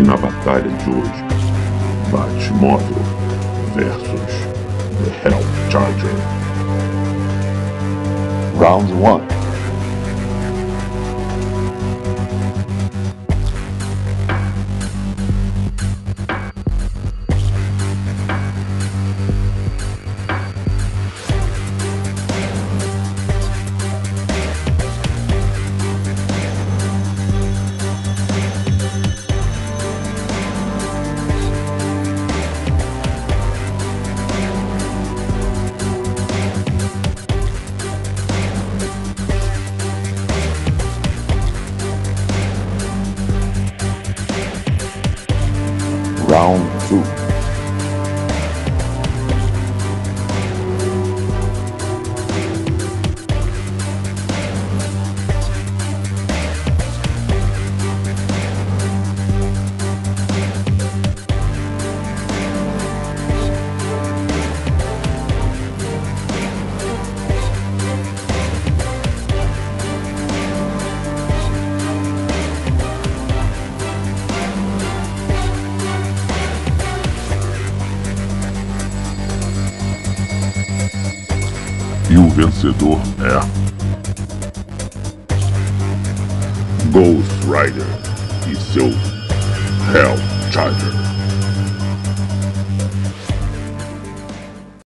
E na batalha de hoje, Batmóvel versus The Hell Charger. Round 1. Round 2. E o vencedor é Ghost Rider e seu Hell Charger.